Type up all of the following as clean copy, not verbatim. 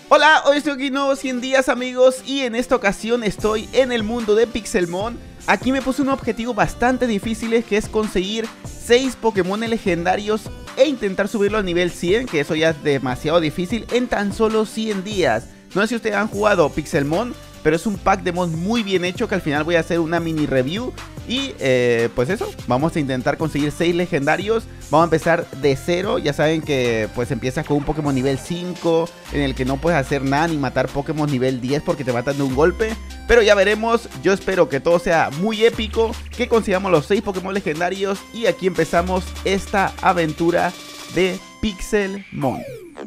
Hola, hoy estoy aquí en nuevos 100 días amigos y en esta ocasión estoy en el mundo de Pixelmon. Aquí me puse un objetivo bastante difícil que es conseguir 6 Pokémon legendarios e intentar subirlo al nivel 100, que eso ya es demasiado difícil en tan solo 100 días. No sé si ustedes han jugado Pixelmon, pero es un pack de mods muy bien hecho que al final voy a hacer una mini review. Y pues eso, vamos a intentar conseguir 6 legendarios. Vamos a empezar de 0, ya saben que pues empiezas con un Pokémon nivel 5 en el que no puedes hacer nada ni matar Pokémon nivel 10 porque te matan de un golpe. Pero ya veremos, yo espero que todo sea muy épico, que consigamos los 6 Pokémon legendarios. Y aquí empezamos esta aventura de Pixelmon.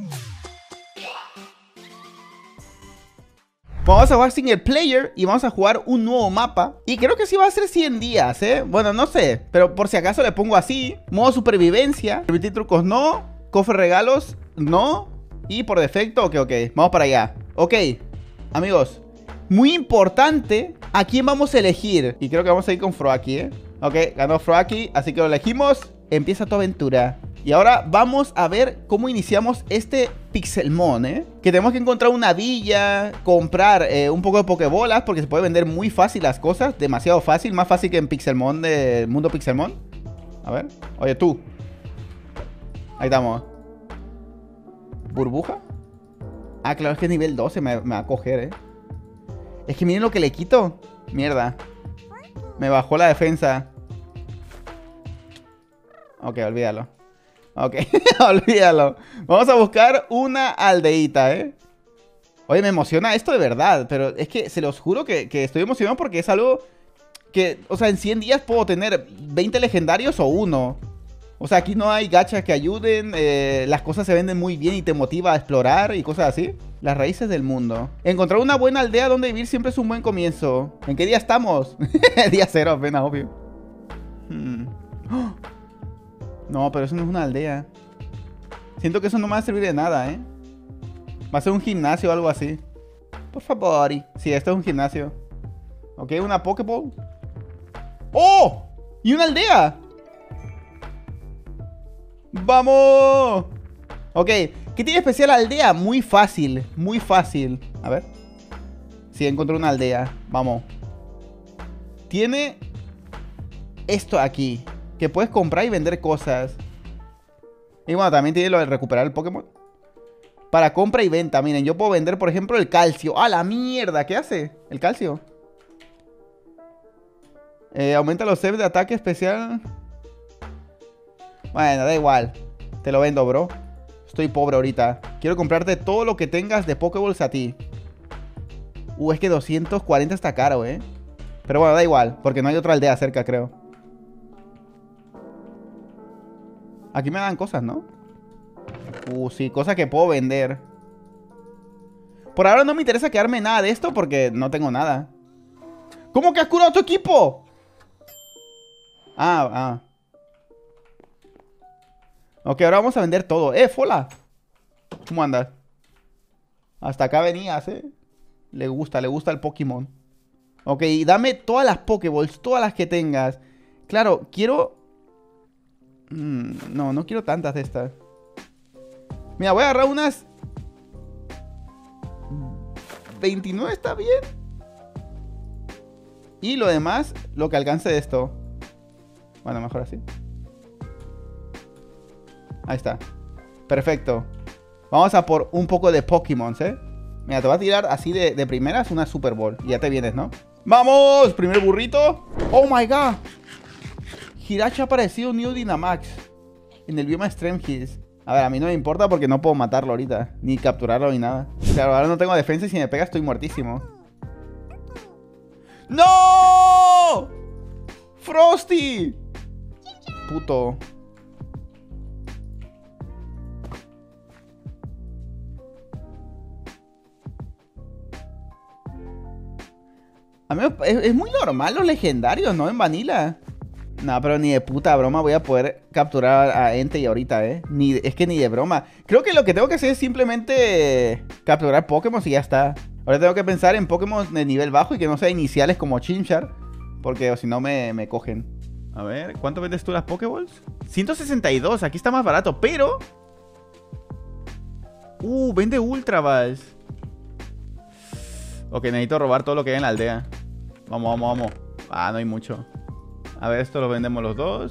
Vamos a jugar single player y vamos a jugar un nuevo mapa. Y creo que sí va a ser 100 días, bueno, no sé, pero por si acaso le pongo así. Modo supervivencia, permitir trucos no, cofre regalos no. Y por defecto, ok, vamos para allá. Ok, amigos, muy importante a quién vamos a elegir. Y creo que vamos a ir con Froakie, Ok, ganó Froakie, así que lo elegimos. Empieza tu aventura. Y ahora vamos a ver cómo iniciamos este Pixelmon, Que tenemos que encontrar una villa, comprar un poco de Pokébolas, porque se puede vender muy fácil las cosas. Demasiado fácil, más fácil que en Pixelmon, del mundo Pixelmon. A ver, oye tú. Ahí estamos. ¿Burbuja? Ah, claro, es que es nivel 12, me va a coger, Es que miren lo que le quito. Mierda. Me bajó la defensa. Ok, olvídalo. Ok, olvídalo. Vamos a buscar una aldeíta, Oye, me emociona esto de verdad. Pero es que se los juro que estoy emocionado porque es algo que, o sea, en 100 días puedo tener 20 legendarios o uno. O sea, aquí no hay gachas que ayuden. Las cosas se venden muy bien y te motiva a explorar y cosas así. Las raíces del mundo. Encontrar una buena aldea donde vivir siempre es un buen comienzo. ¿En qué día estamos? Día 0 apenas, obvio. ¡Oh! No, pero eso no es una aldea. Siento que eso no me va a servir de nada, Va a ser un gimnasio o algo así. Por favor. Sí, esto es un gimnasio. Ok, una Pokéball. ¡Oh! ¡Y una aldea! ¡Vamos! Ok, ¿qué tiene especial la aldea? Muy fácil, muy fácil. A ver. Sí, encontré una aldea. Vamos. Tiene esto aquí, que puedes comprar y vender cosas. Y bueno, también tiene lo de recuperar el Pokémon. Para compra y venta, miren, yo puedo vender, por ejemplo, el calcio. ¡Ah, la mierda! ¿Qué hace el calcio? Aumenta los saves de ataque especial. Bueno, da igual. Te lo vendo, bro. Estoy pobre ahorita. Quiero comprarte todo lo que tengas de Pokéballs a ti. Es que 240 está caro, Pero bueno, da igual, porque no hay otra aldea cerca, creo. Aquí me dan cosas, ¿no? Sí, cosas que puedo vender. Por ahora no me interesa quedarme nada de esto porque no tengo nada. ¿Cómo que has curado tu equipo? Ok, ahora vamos a vender todo. Fola. ¿Cómo andas? Hasta acá venías, Le gusta el Pokémon. Ok, dame todas las Pokéballs, todas las que tengas. Claro, quiero... No quiero tantas de estas. Mira, voy a agarrar unas 29, está bien. Y lo demás, lo que alcance de esto. Bueno, mejor así. Ahí está. Perfecto. Vamos a por un poco de Pokémon, Mira, te voy a tirar así de primeras una Super Ball. Y ya te vienes, ¿no? ¡Vamos! Primer burrito. ¡Oh, my God! Hirachi ha aparecido un New Dynamax en el bioma Extreme Hills. A ver, a mí no me importa porque no puedo matarlo ahorita. Ni capturarlo ni nada. Claro, ahora no tengo defensa y si me pega estoy muertísimo. ¡No! ¡Frosty! Puto. A mí es muy normal los legendarios, ¿no? En Vanilla. No, pero ni de puta broma voy a poder capturar a Entei ahorita, Es que ni de broma. Creo que lo que tengo que hacer es simplemente capturar Pokémon y ya está. Ahora tengo que pensar en Pokémon de nivel bajo y que no sean iniciales como Chimchar. Porque si no me cogen. A ver, ¿cuánto vendes tú las Pokéballs? 162, aquí está más barato, pero... vende Ultra Balls. Ok, necesito robar todo lo que hay en la aldea. Vamos, vamos, vamos. Ah, no hay mucho. A ver, esto lo vendemos los dos.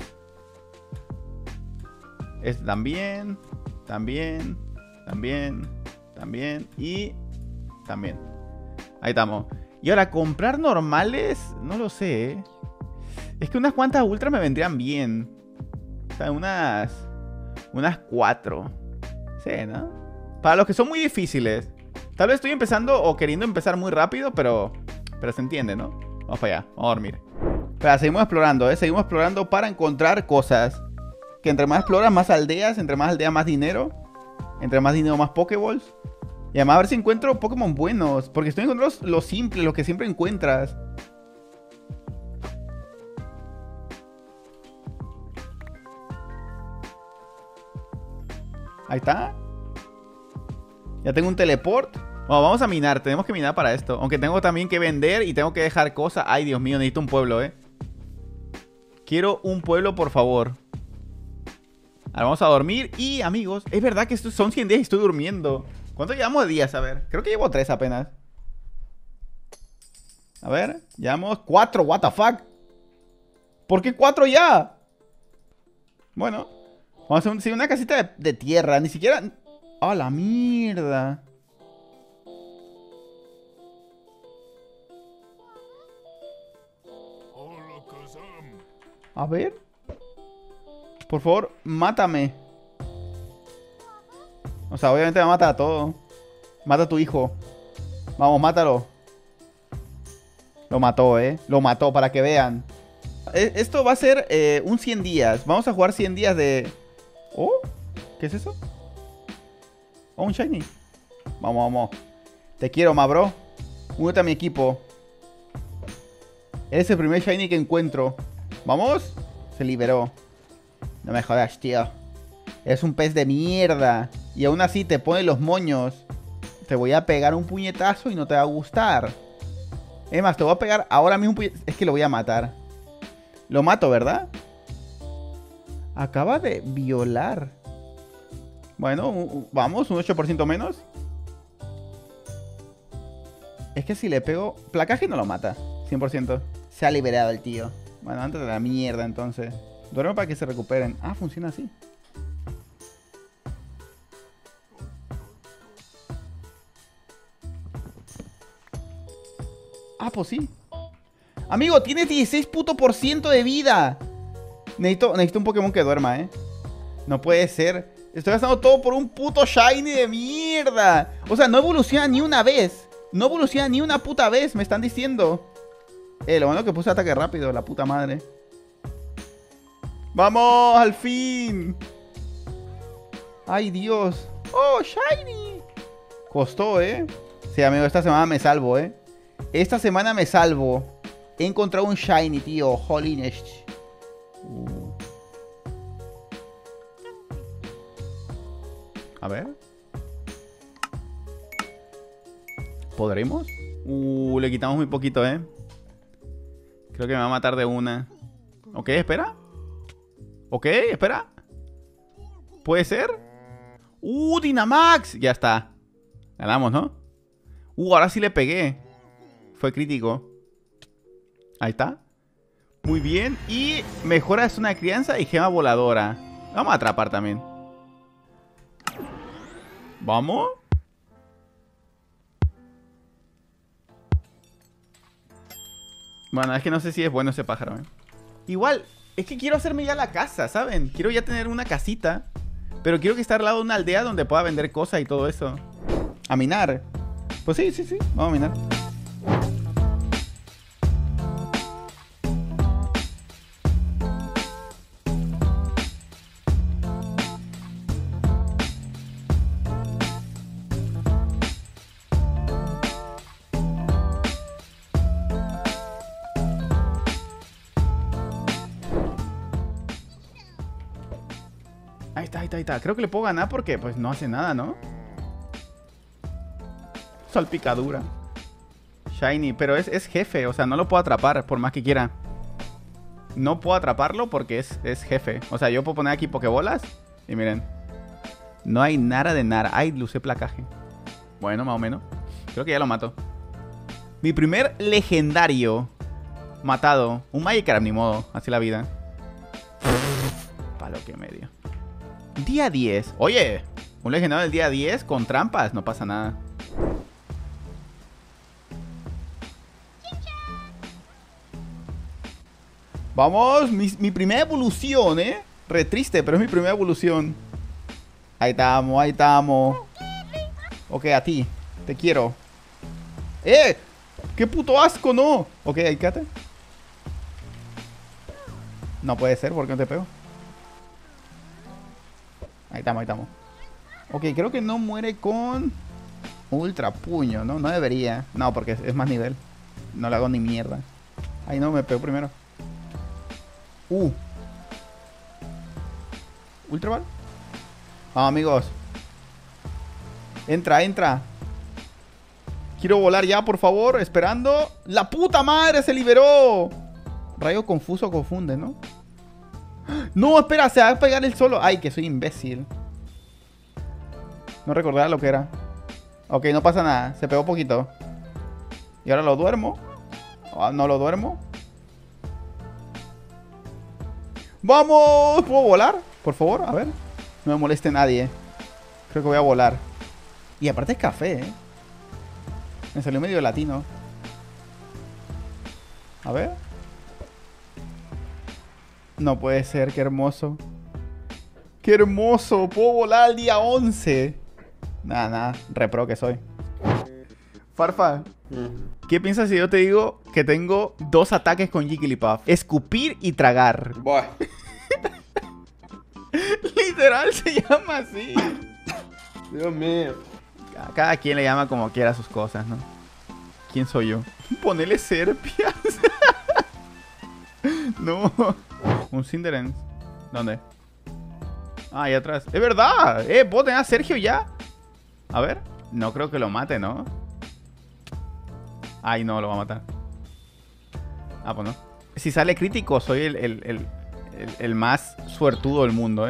Este también. También. También. También. Y también. Ahí estamos. Y ahora, comprar normales, no lo sé, ¿eh? Es que unas cuantas ultras me vendrían bien. O sea, unas 4. Sí, ¿no? Para los que son muy difíciles. Tal vez estoy empezando o queriendo empezar muy rápido, pero se entiende, ¿no? Vamos para allá, vamos a dormir. Pero seguimos explorando, ¿eh? Seguimos explorando para encontrar cosas. Que entre más exploras, más aldeas. Entre más aldeas, más dinero. Entre más dinero, más Pokéballs. Y además a ver si encuentro Pokémon buenos. Porque estoy encontrando lo simple, lo que siempre encuentras. Ahí está. Ya tengo un teleport. Bueno, vamos a minar, tenemos que minar para esto. Aunque tengo también que vender y tengo que dejar cosas. Ay, Dios mío, necesito un pueblo, Quiero un pueblo, por favor. Ahora vamos a dormir. Y, amigos, es verdad que estos son 100 días y estoy durmiendo. ¿Cuánto llevamos de días? A ver, creo que llevo 3 apenas. A ver, llevamos 4, what the fuck. ¿Por qué 4 ya? Bueno, vamos a hacer una casita de tierra. Ni siquiera... ¡Ah, la mierda! A ver. Por favor, mátame. O sea, obviamente me mata a todo. Mata a tu hijo. Vamos, mátalo. Lo mató, Lo mató, para que vean. Esto va a ser un 100 días. Vamos a jugar 100 días de... ¿Oh? ¿Qué es eso? Oh, un shiny. Vamos, vamos. Te quiero, ma, bro. Únete a mi equipo. Eres el primer shiny que encuentro. ¿Vamos? Se liberó. No me jodas, tío. Eres un pez de mierda. Y aún así te pone los moños. Te voy a pegar un puñetazo y no te va a gustar. Es más, te voy a pegar ahora mismo un puñetazo. Es que lo voy a matar. Lo mato, ¿verdad? Acaba de violar. Bueno, vamos, un 8% menos. Es que si le pego... Placaje no lo mata, 100%. Se ha liberado el tío. Bueno, antes de la mierda entonces. Duerme para que se recuperen. Ah, funciona así. Ah, pues sí. Amigo, tienes 16% de vida. Necesito un Pokémon que duerma, No puede ser. Estoy gastando todo por un puto shiny de mierda. O sea, no evoluciona ni una vez. No evoluciona ni una puta vez, me están diciendo. Lo bueno que puse ataque rápido, la puta madre. ¡Vamos! ¡Al fin! ¡Ay, Dios! ¡Oh, shiny! Costó, Sí, amigo, esta semana me salvo, Esta semana me salvo. He encontrado un shiny, tío. Holiness. A ver. ¿Podremos? Le quitamos muy poquito, Creo que me va a matar de una. Ok, espera. Ok, espera. ¿Puede ser? Dynamax. Ya está. Ganamos, ¿no? Ahora sí le pegué. Fue crítico. Ahí está. Muy bien. Y mejora zona de crianza y gema voladora. Vamos a atrapar también. ¿Vamos? Bueno, es que no sé si es bueno ese pájaro, Igual, es que quiero hacerme ya la casa, ¿saben? Quiero ya tener una casita. Pero quiero que esté al lado de una aldea donde pueda vender cosas y todo eso. A minar. Pues sí, sí, sí. Vamos a minar. Ahí está, ahí está, ahí está. Creo que le puedo ganar porque pues no hace nada, ¿no? Salpicadura. Shiny, pero es jefe. O sea, no lo puedo atrapar por más que quiera. No puedo atraparlo porque es jefe. O sea, yo puedo poner aquí pokebolas. Y miren. No hay nada de nada. Ay, lucé placaje. Bueno, más o menos. Creo que ya lo mato. Mi primer legendario matado. Un Magikarp, ni modo. Así la vida. Palo que medio. Día 10. Oye, un legendario del día 10 con trampas. No pasa nada. Vamos, mi primera evolución, Re triste, pero es mi primera evolución. Ahí estamos, ahí estamos. Ok, a ti. Te quiero. ¡Qué puto asco, no! Ok, ahí quédate. No puede ser, ¿por qué no te pego? Ahí estamos, ahí estamos. Ok, creo que no muere con ultra puño, ¿no? No debería. No, porque es más nivel. No le hago ni mierda. Ahí no, me pego primero. Ultra ball. Vamos, amigos. Entra, entra. Quiero volar ya, por favor. Esperando. ¡La puta madre! ¡Se liberó! Rayo confuso confunde, ¿no? No, espera, se va a pegar el solo. Ay, que soy imbécil. No recordaba lo que era. Ok, no pasa nada. Se pegó poquito. Y ahora lo duermo. No lo duermo. ¡Vamos! ¿Puedo volar? Por favor, a ver. No me moleste nadie. Creo que voy a volar. Y aparte es café, Me salió medio latino. A ver. No puede ser, qué hermoso. ¡Qué hermoso! ¡Puedo volar al día 11! Nada, nada. Repro que soy. Farfa. ¿Qué piensas si yo te digo que tengo 2 ataques con Jigglypuff? Escupir y tragar. Buah. Literal se llama así. Dios mío. Cada quien le llama como quiera sus cosas, ¿no? ¿Quién soy yo? Ponele serpias. No. Un Cinderace. ¿Dónde? Ah, ahí atrás. ¡Es verdad! ¿Puedo tener a Sergio ya? A ver. No creo que lo mate, ¿no? Ay, no, lo va a matar. Ah, pues no. Si sale crítico, soy el más suertudo del mundo,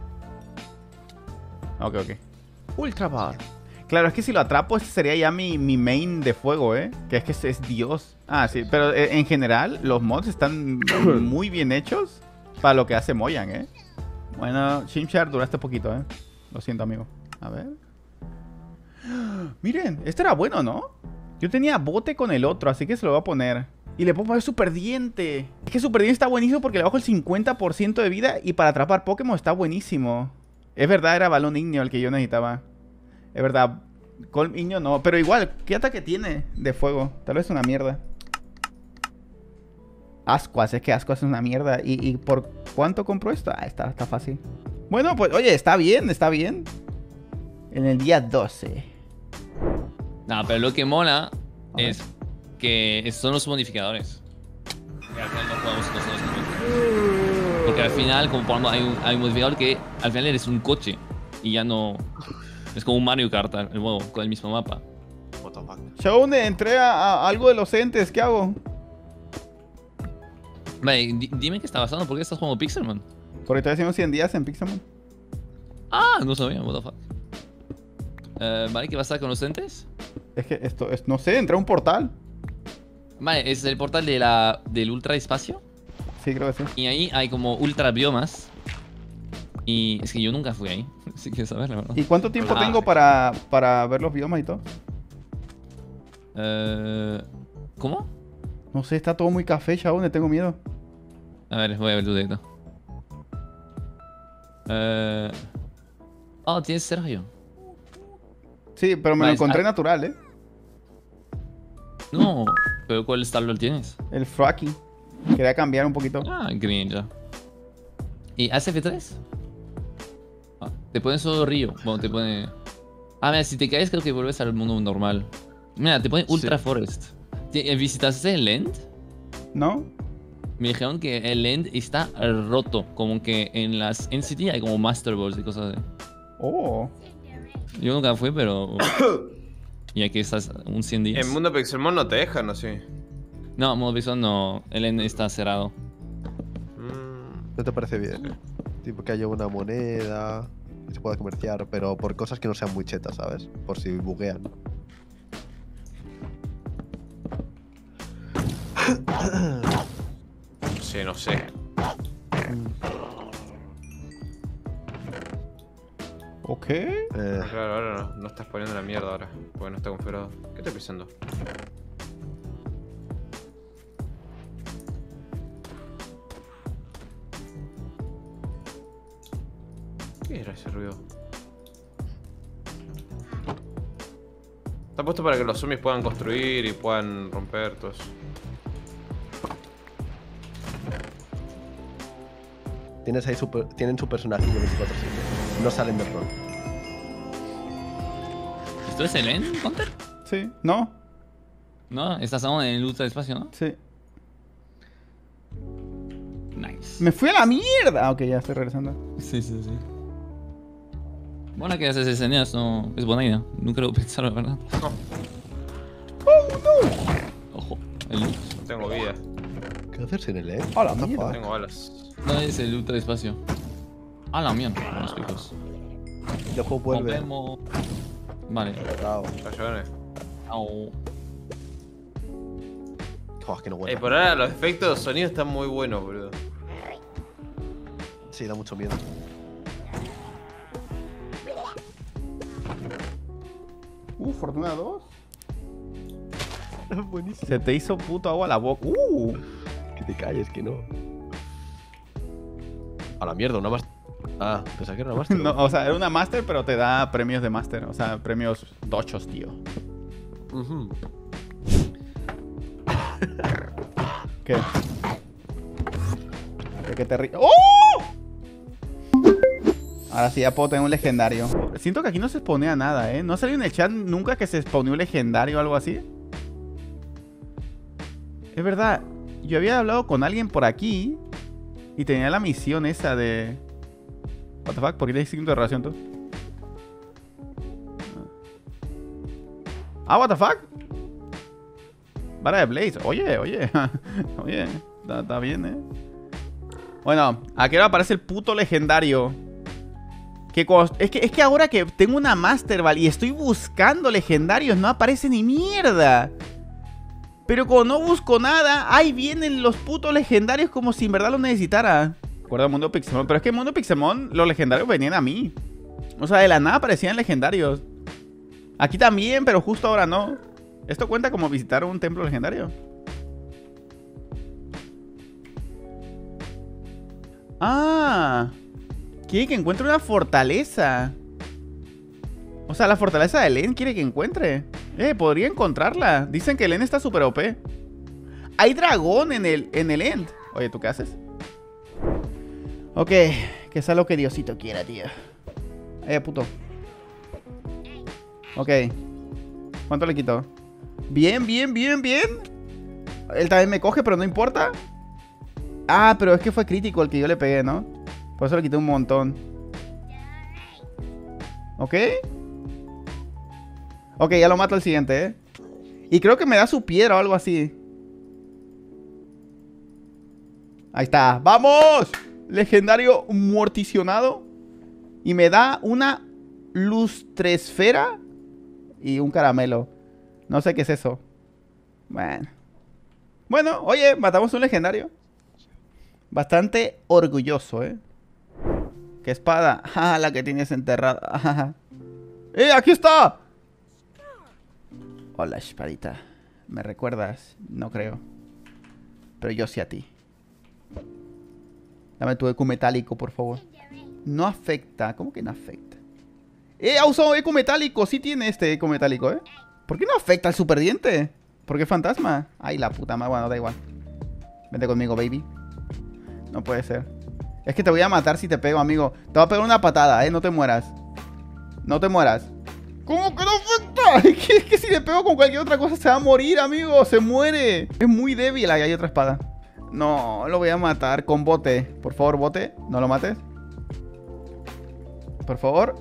Ok, ok. Ultra Ball. Claro, es que si lo atrapo, este sería ya mi main de fuego, Que es Dios. Ah, sí, pero en general, los mods están muy bien hechos para lo que hace Mojang, Bueno, Chimchar, duraste poquito, Lo siento, amigo. A ver. Miren, este era bueno, ¿no? Yo tenía bote con el otro, así que se lo voy a poner. Y le puedo poner Super Diente. Es que Super Diente está buenísimo porque le bajo el 50% de vida y para atrapar Pokémon está buenísimo. Es verdad, era balón igneo el que yo necesitaba. Es verdad, Colm igneo no. Pero igual, ¿qué ataque tiene de fuego? Tal vez una mierda. Ascuas, es que Ascuas es una mierda. ¿Y por cuánto compro esto? Ah, está fácil. Bueno, pues, oye, está bien, está bien. En el día 12. No, pero lo que mola es que son los modificadores. Que al final no jugamos con los modificadores. Porque al final, como por ejemplo, hay un modificador que al final eres un coche. Y ya no... Es como un Mario Kart, el juego, con el mismo mapa. What the fuck. Shaun, entré a algo de los entes, ¿qué hago? Vale, dime qué está pasando, ¿por qué estás jugando Pixelmon? Porque estoy haciendo 100 días en Pixelmon. Ah, no sabía, what the fuck. Vale, ¿qué va a estar con los entes? Es que esto es, no sé, entré a un portal. Vale, es el portal del ultra espacio. Sí, creo que sí. Y ahí hay como ultra biomas. Y es que yo nunca fui ahí. Si quieres saber, la verdad. ¿Y cuánto tiempo tengo para ver los biomas y todo? ¿Cómo? No sé, está todo muy café, Shaun, le tengo miedo. A ver, voy a ver tu directo. Oh, tienes Sergio. Sí, pero me lo encontré natural, No, pero ¿cuál Starlord tienes? El Fraki. Quería cambiar un poquito. Ah, green ya. ¿Y SF3? Ah, te pone solo río. Bueno, te pone... Ah, mira, si te caes creo que vuelves al mundo normal. Mira, te pone Ultra Forest. ¿Visitaste el End? ¿No? Me dijeron que el End está roto. Como que en las NCT hay como Master Balls y cosas así. Oh. Yo nunca fui, pero... Y aquí estás un 100 días. En Mundo Pixelmon no te dejan, ¿no? Sí. No, Modo Bison no. El End está cerrado. ¿No te parece bien? Tipo que haya una moneda que se pueda comerciar, pero por cosas que no sean muy chetas, ¿sabes? Por si buguean. Sí, no sé. Ok. Claro, ahora no estás poniendo la mierda ahora. Porque no está configurado. ¿Qué estoy pisando? ¿Qué era ese ruido? Está puesto para que los zombies puedan construir y puedan romper todo eso. Tienes ahí tienen su personajillo 24/7. No salen del rol. ¿Esto es el End, Hunter? Sí. ¿No? No, estás aún en el ultra espacio, ¿no? Sí. Nice. Me fui a la mierda. Ok, ya estoy regresando. Sí, sí, sí. Bueno, que haces escenas, no es buena idea. Nunca lo pensaron, ¿verdad? No, Ojo, el loot. no tengo vida. ¿Qué haces en el E? A la What the mierda. fuck? Tengo balas. No es el ultra espacio. Ah, la mierda, con los picos. El juego vuelve. Volvemos. Vale. Bravo. Rayones. Au. Joder, que no huele. Por ahora los efectos de sonido están muy buenos, boludo. Sí, da mucho miedo. Fortuna 2. Buenísimo. Se te hizo puto agua la boca. Que te calles, que no. A la mierda, una más. Ah, pensaba que era una Master. No, o sea, era una Master, pero te da premios de Master. O sea, premios dochos, tío. Ujú. ¿Qué? ¿De qué te ríes? ¡Oh! Ahora sí, ya puedo tener un legendario. Siento que aquí no se spawnea nada, ¿eh? ¿No salió en el chat nunca que se spawneó un legendario o algo así? Es verdad. Yo había hablado con alguien por aquí y tenía la misión esa de... What the fuck, ¿por qué le signo de relación tú? Ah, what the fuck. Vara de Blaze. Oye. Oye, está bien, Bueno, aquí ahora aparece el puto legendario. Es que ahora que tengo una Master Ball y estoy buscando legendarios, no aparece ni mierda. Pero cuando no busco nada, ahí vienen los putos legendarios como si en verdad los necesitara. Recuerdo el mundo Pixelmon, pero es que en el mundo Pixelmon los legendarios venían a mí. O sea, de la nada aparecían legendarios. Aquí también, pero justo ahora no. ¿Esto cuenta como visitar un templo legendario? Ah, quiere que encuentre una fortaleza. O sea, la fortaleza de Len quiere que encuentre. Podría encontrarla. Dicen que Len está súper OP. Hay dragón en el End. Oye, ¿tú qué haces? Ok, que sea lo que Diosito quiera, tío. Puto. Ok. ¿Cuánto le quito? Bien. Él también me coge, pero no importa. Ah, pero es que fue crítico el que yo le pegué, ¿no? Por eso le quité un montón. ¿Ok? Ok, ya lo mato el siguiente, Y creo que me da su piedra o algo así. Ahí está. ¡Vamos! Legendario morticionado. Y me da una lustresfera y un caramelo. No sé qué es eso. Bueno, oye, matamos un legendario. Bastante orgulloso, ¿Qué espada? Ah, la que tienes enterrada. ¡Aquí está! Hola, espadita. ¿Me recuerdas? No creo. Pero yo sí a ti. Dame tu eco metálico, por favor. No afecta. ¿Cómo que no afecta? Ha usado eco metálico. Sí tiene este eco metálico, ¿Por qué no afecta al superdiente? ¿Por qué fantasma? Ay, la puta madre. Bueno, da igual. Vente conmigo, baby. No puede ser. Es que te voy a matar si te pego, amigo. Te voy a pegar una patada, No te mueras. No te mueras. ¿Cómo que no afecta? Es que si le pego con cualquier otra cosa se va a morir, amigo. Se muere. Es muy débil. Ahí hay otra espada. No, lo voy a matar con bote. Por favor, bote. No lo mates. Por favor.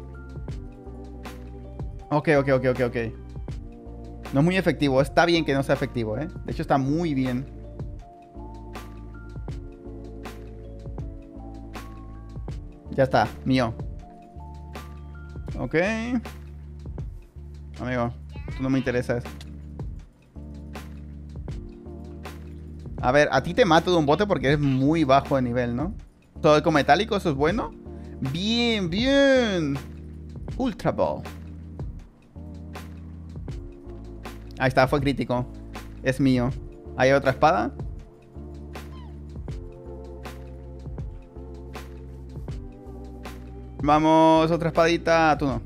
Ok. No es muy efectivo. Está bien que no sea efectivo, De hecho, está muy bien. Ya está, mío. Ok. Amigo, tú no me interesas. A ver, a ti te mato de un bote porque eres muy bajo de nivel, ¿no? Todo eco metálico, eso es bueno. Bien, bien. Ultra Ball. Ahí está, fue crítico. Es mío. ¿Hay otra espada? Vamos, otra espadita. Tú no.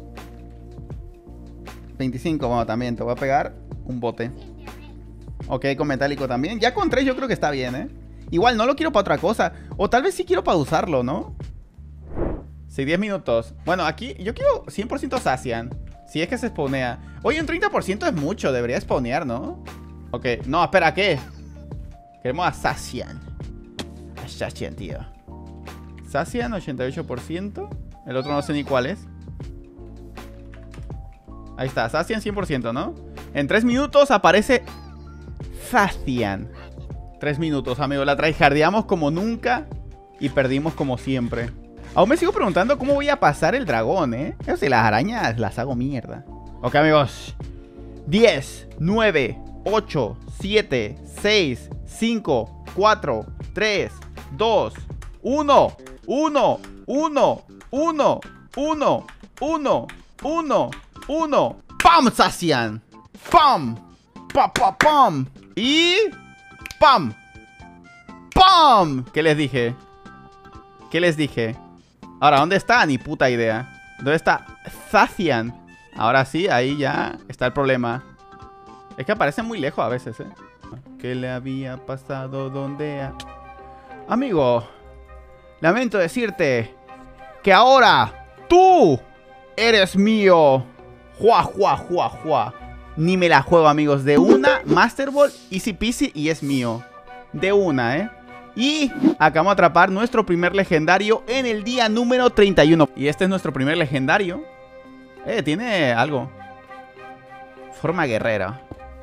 25, bueno, también te voy a pegar un bote. Ok, con metálico también. Ya con 3 yo creo que está bien, ¿eh? Igual no lo quiero para otra cosa. O tal vez sí quiero para usarlo, ¿no? Sí, 10 minutos. Bueno, aquí yo quiero 100% Zacian. Si es que se spawnea. Oye, un 30% es mucho. Debería spawnear, ¿no? Ok. No, espera, ¿qué? Queremos a Zacian. A Zacian, tío. Zacian, 88%. El otro no sé ni cuál es. Ahí está, Zacian 100%, ¿no? En 3 minutos aparece Zacian. 3 minutos, amigos. La tryhardeamos como nunca y perdimos como siempre. Aún me sigo preguntando cómo voy a pasar el dragón, ¿eh? Eso sí, las arañas las hago mierda. Ok, amigos. 10, 9, 8, 7, 6, 5, 4, 3, 2, 1, 1, 1, 1, 1, 1, 1, 1. ¡Pam, Zacian! ¡Pam! ¡Pam, pam, pam! Y... ¡pam! ¡Pam! ¿Qué les dije? ¿Qué les dije? Ahora, ¿dónde está? Ni puta idea. ¿Dónde está Zacian? Ahora sí, ahí ya está el problema. Es que aparecen muy lejos a veces, ¿eh? ¿Qué le había pasado? ¿Dónde? Amigo, lamento decirte que ahora tú eres mío. ¡Jua, jua, jua, jua! Ni me la juego, amigos. De una, Master Ball, easy peasy y es mío. De una, ¿eh? Y acabamos de atrapar nuestro primer legendario en el día número 31. Y este es nuestro primer legendario. Tiene algo. Forma guerrera.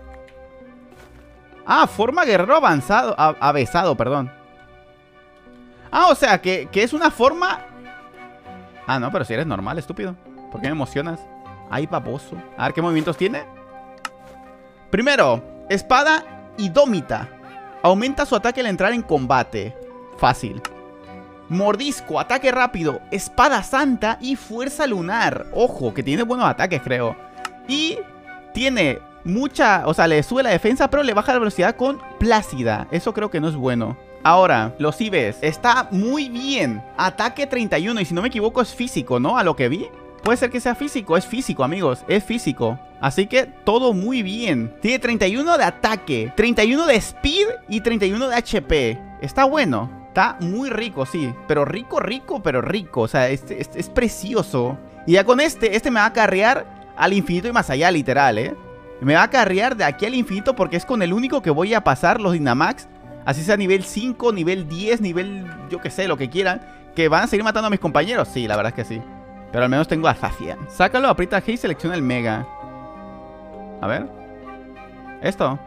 Ah, forma guerrero avanzado. Avesado, perdón. Ah, o sea, que es una forma... Ah, no, pero si eres normal, estúpido. ¿Por qué me emocionas? Ay, baboso. A ver, ¿qué movimientos tiene? Primero, espada idómita. Aumenta su ataque al entrar en combate. Fácil. Mordisco, ataque rápido, espada santa y fuerza lunar. Ojo, que tiene buenos ataques, creo. Y tiene mucha... O sea, le sube la defensa, pero le baja la velocidad con Plácida. Eso creo que no es bueno. Ahora, los IBs. Está muy bien. Ataque 31, y si no me equivoco es físico, ¿no? A lo que vi. Puede ser que sea físico. Es físico, amigos. Es físico. Así que todo muy bien. Tiene 31 de ataque, 31 de speed y 31 de HP. Está bueno. Está muy rico, sí. Pero rico, rico, pero rico. O sea, es precioso. Y ya con este me va a carrear al infinito y más allá, literal, ¿eh? Me va a carrear de aquí al infinito porque es con el único que voy a pasar los Dynamax. Así sea nivel 5, nivel 10, nivel... yo que sé, lo que quieran. ¿Que van a seguir matando a mis compañeros? Sí, la verdad es que sí. Pero al menos tengo a Zacian. Sácalo, aprieta G y selecciona el Mega. A ver. Esto.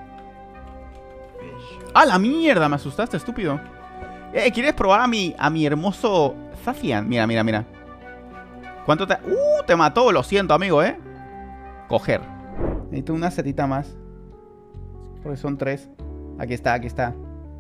¡Ah, la mierda! Me asustaste, estúpido. ¿Quieres probar a mi hermoso Zacian? Mira, mira, mira. ¿Cuánto te...? Te mató, lo siento, amigo, ¿eh? Coger. Necesito una setita más. Porque son 3. Aquí está, aquí está.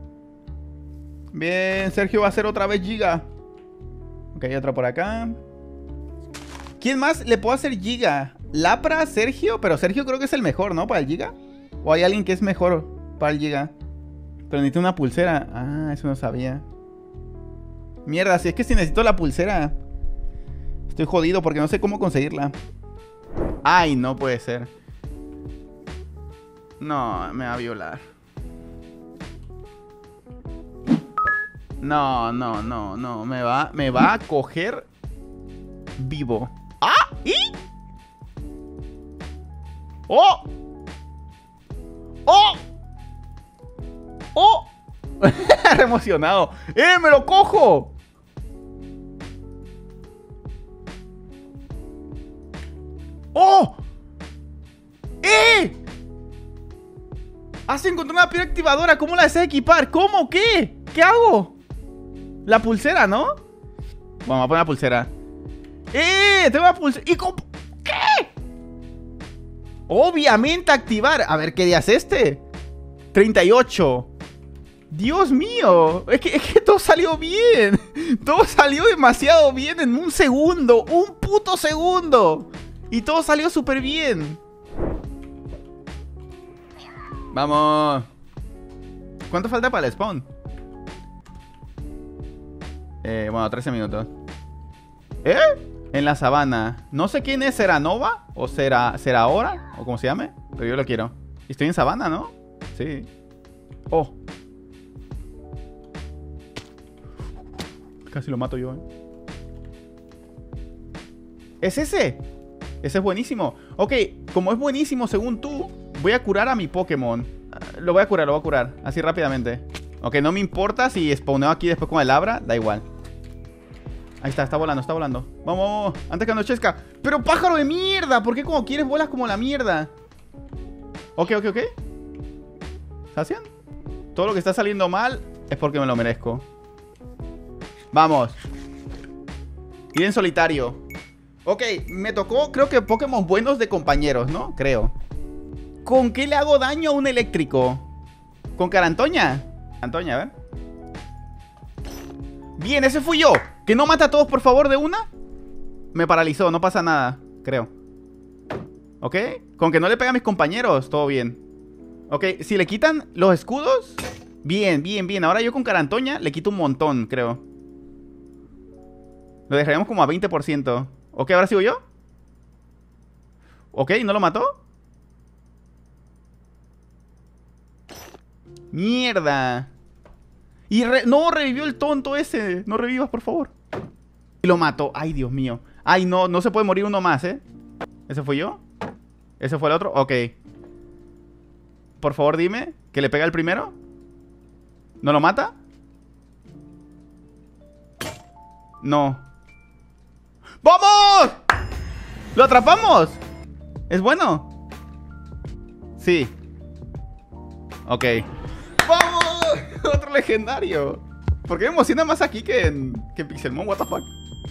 Bien, Sergio va a hacer otra vez Giga. Ok, hay otra por acá. ¿Quién más le puedo hacer Giga? Lapra, Sergio. Pero Sergio creo que es el mejor, ¿no? Para el Giga. ¿O hay alguien que es mejor para el Giga? Pero necesito una pulsera. Ah, eso no sabía. Mierda, si es que si necesito la pulsera estoy jodido porque no sé cómo conseguirla. Ay, no puede ser. No, me va a violar. No, no, no, no. Me va a coger vivo. ¡Ah! ¿Y? ¡Oh! ¡Oh! ¡Oh! Re emocionado. ¡Me lo cojo! ¡Oh! Has encontrado una piedra activadora. ¿Cómo la deseas equipar? ¿Cómo? ¿Qué? ¿Qué hago? La pulsera, ¿no? Bueno, vamos a poner la pulsera. Tengo una pulsera. ¿Y cómo? ¿Qué? Obviamente activar. A ver, ¿qué día es este? 38. Dios mío, es que todo salió bien. Todo salió demasiado bien en un segundo. Un puto segundo. Y todo salió súper bien. Vamos. ¿Cuánto falta para el spawn? Bueno, 13 minutos. En la sabana. No sé quién es, ¿será Nova? ¿O será ahora? ¿O cómo se llame? Pero yo lo quiero. Estoy en sabana, ¿no? Sí. Oh. Casi lo mato yo, ¿Es ese? Ese es buenísimo. Ok, como es buenísimo según tú, voy a curar a mi Pokémon. Lo voy a curar. Así rápidamente. Ok, no me importa si spawneo aquí después con el Abra. Da igual. Ahí está volando. Vamos. Antes que anochezca. Pero pájaro de mierda. ¿Por qué cuando quieres vuelas como la mierda? Ok. ¿Sacian? Todo lo que está saliendo mal es porque me lo merezco. Vamos. Ir en solitario. Ok, me tocó, creo que Pokémon buenos de compañeros, ¿no? Creo. ¿Con qué le hago daño a un eléctrico? ¿Con Carantoña? Carantoña, a ver. Bien, ese fui yo. Que no mata a todos, por favor, de una. Me paralizó, no pasa nada, creo. Ok, con que no le pega a mis compañeros, todo bien. Ok, si le quitan los escudos. Bien. Ahora yo con Carantoña le quito un montón, creo. Lo dejaríamos como a 20%. Ok, ahora sigo yo. Ok, ¿no lo mató? Mierda. Y no, revivió el tonto ese. No revivas, por favor. Y lo mató. Ay, Dios mío. Ay, no se puede morir uno más, ¿eh? ¿Ese fui yo? ¿Ese fue el otro? Ok. Por favor, dime que le pega el primero. ¿No lo mata? No. ¡Vamos! ¡Lo atrapamos! ¿Es bueno? Sí. Ok. ¡Vamos! Otro legendario. ¿Por qué me emociona más aquí que en Pixelmon? What the fuck.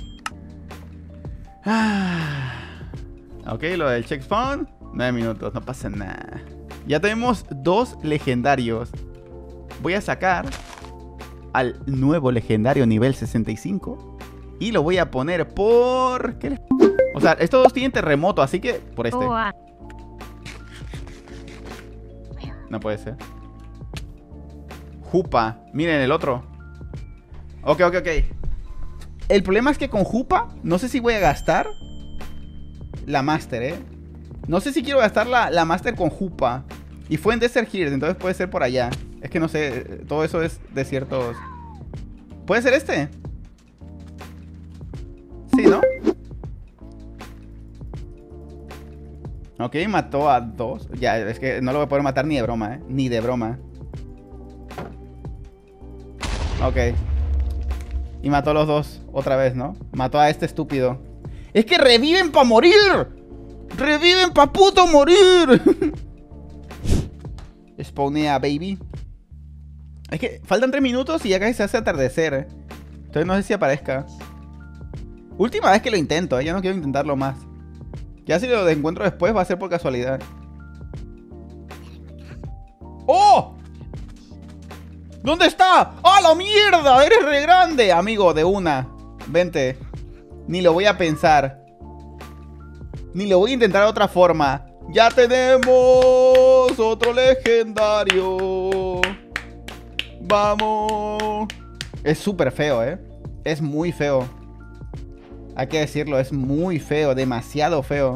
Ok, lo del check spawn. 9 minutos, no pasa nada. Ya tenemos 2 legendarios. Voy a sacar al nuevo legendario nivel 65 y lo voy a poner por... ¿Qué? O sea, estos dos tienen terremoto, así que por este. No puede ser. Jupa. Miren el otro. Ok. El problema es que con Jupa no sé si voy a gastar la Master, No sé si quiero gastar la Master con Jupa. Y fue en Desert Hills, entonces puede ser por allá. Es que no sé, todo eso es desiertos. ¿Puede ser este? Sí, ¿no? Ok, mató a 2. Ya, es que no lo voy a poder matar ni de broma, Ni de broma. Ok. Y mató a los 2 otra vez, ¿no? Mató a este estúpido. ¡Es que reviven para morir! ¡Reviven para puto morir! Spawnea, baby. Es que faltan 3 minutos y ya casi se hace atardecer, Entonces no sé si aparezca. Última vez que lo intento, Ya no quiero intentarlo más. Ya si lo encuentro después va a ser por casualidad. ¡Oh! ¿Dónde está? ¡Ah, la mierda! ¡Eres re grande! Amigo, de una. Vente. Ni lo voy a pensar. Ni lo voy a intentar de otra forma. ¡Ya tenemos otro legendario! ¡Vamos! Es súper feo, Es muy feo. Hay que decirlo, es muy feo. Demasiado feo.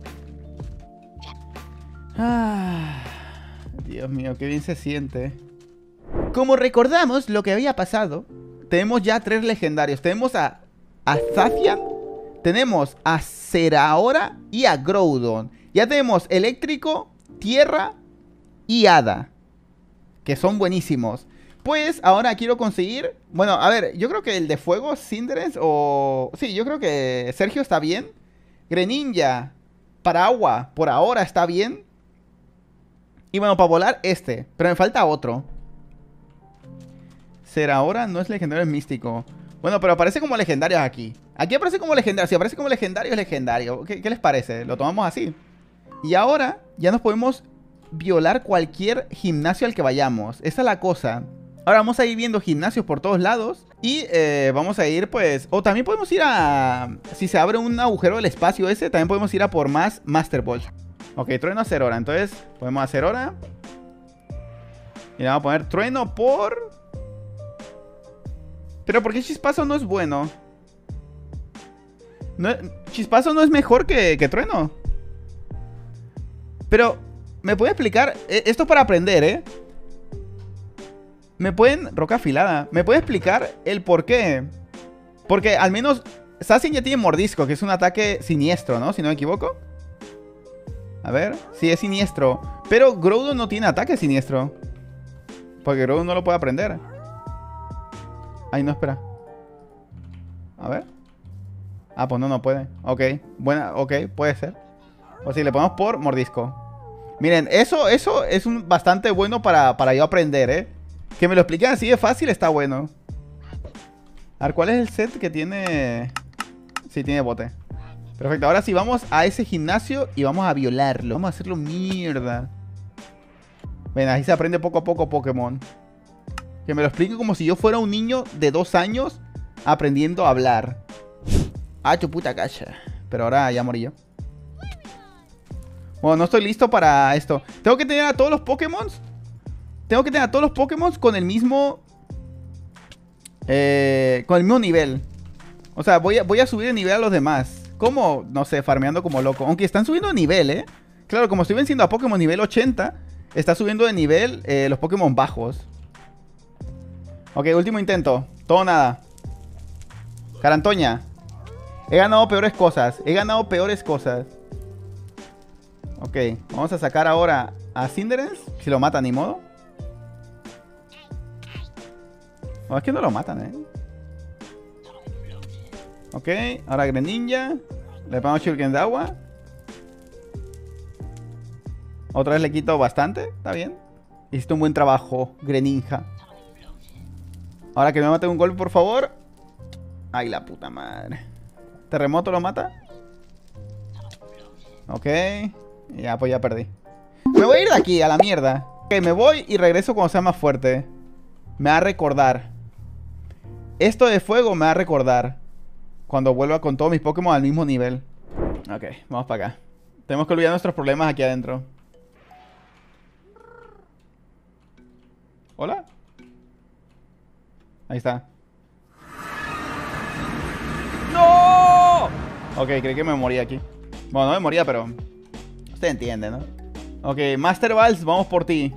Dios mío, qué bien se siente. Como recordamos lo que había pasado, tenemos ya 3 legendarios. Tenemos a Zacian, tenemos a Zeraora y a Groudon. Ya tenemos eléctrico, tierra y hada, que son buenísimos. Pues ahora quiero conseguir... Bueno, a ver, yo creo que el de fuego, Cinderace o... Sí, yo creo que Sergio está bien. Greninja para agua, por ahora está bien. Y bueno, para volar este, pero me falta otro. Zeraora no es legendario, es místico. Bueno, pero aparece como legendarios aquí. Aquí aparece como legendario. Si aparece como legendario, es legendario. ¿Qué les parece? Lo tomamos así. Y ahora ya nos podemos violar cualquier gimnasio al que vayamos. Esa es la cosa. Ahora vamos a ir viendo gimnasios por todos lados. Y vamos a ir pues... O también podemos ir a... Si se abre un agujero del espacio ese, también podemos ir a por más Master Balls. Ok, trueno a hacer hora. Entonces podemos hacer hora. Y le vamos a poner trueno por... Pero ¿por qué chispazo no es bueno? No, chispazo no es mejor que trueno. Pero, ¿me puede explicar? Esto es para aprender, ¿eh? ¿Me pueden... Roca afilada. ¿Me puede explicar el por qué? Porque al menos... Assassin ya tiene mordisco, que es un ataque siniestro, ¿no? Si no me equivoco. A ver. Sí, es siniestro. Pero Groudon no tiene ataque siniestro. Porque Groudon no lo puede aprender. Ay, no, espera. A ver. Ah, pues no puede. Ok. Buena, ok, puede ser. O si le ponemos por mordisco. Miren, eso es bastante bueno para yo aprender, ¿eh? Que me lo expliquen así de fácil está bueno. A ver, ¿cuál es el set que tiene? Sí, tiene bote. Perfecto, ahora sí, vamos a ese gimnasio y vamos a violarlo. Vamos a hacerlo mierda. Ven, así se aprende poco a poco Pokémon. Que me lo explique como si yo fuera un niño de 2 años aprendiendo a hablar. Ah, tu puta cacha. Pero ahora ya morí yo. Bueno, no estoy listo para esto. Tengo que tener a todos los Pokémon. Tengo que tener a todos los Pokémon con el mismo... con el mismo nivel. O sea, voy a subir de nivel a los demás. ¿Cómo? No sé, farmeando como loco. Aunque están subiendo de nivel, ¿eh? Claro, como estoy venciendo a Pokémon nivel 80, está subiendo de nivel los Pokémon bajos. Ok, último intento. Todo o nada. Carantoña. He ganado peores cosas. He ganado peores cosas. Ok, vamos a sacar ahora a Cinderace. Si lo matan, ni modo. No, es que no lo matan, ¿eh? Ok, ahora Greninja. Le pongo Shuriken de agua. Otra vez le quito bastante, está bien. Hiciste un buen trabajo, Greninja. Ahora que me mate un golpe, por favor. Ay, la puta madre. ¿Terremoto lo mata? Ok. Ya, pues ya perdí. Me voy a ir de aquí, a la mierda. Ok, me voy y regreso cuando sea más fuerte. Me va a recordar. Esto de fuego me va a recordar cuando vuelva con todos mis Pokémon al mismo nivel. Ok, vamos para acá. Tenemos que olvidar nuestros problemas aquí adentro. ¿Hola? Ahí está. ¡No! Ok, creí que me moría aquí. Bueno, no me moría, pero... Usted entiende, ¿no? Ok, Master Balls, vamos por ti.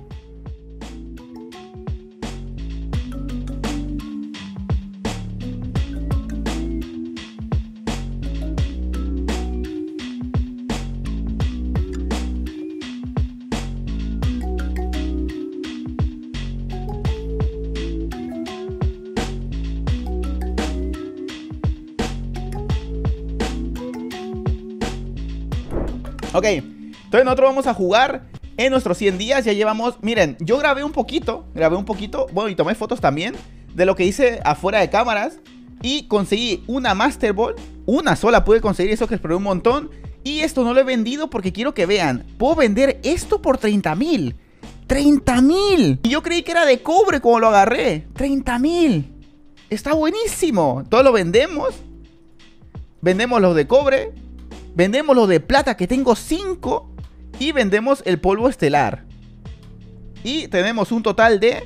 Ok, entonces nosotros vamos a jugar en nuestros 100 días. Ya llevamos, miren, yo grabé un poquito, bueno, y tomé fotos también de lo que hice afuera de cámaras. Y conseguí una Master Ball, una sola pude conseguir, eso que esperé un montón. Y esto no lo he vendido porque quiero que vean, puedo vender esto por 30.000. 30.000. Y yo creí que era de cobre como lo agarré. 30.000. Está buenísimo. Todo lo vendemos. Vendemos los de cobre. Vendemos los de plata, que tengo 5. Y vendemos el polvo estelar. Y tenemos un total de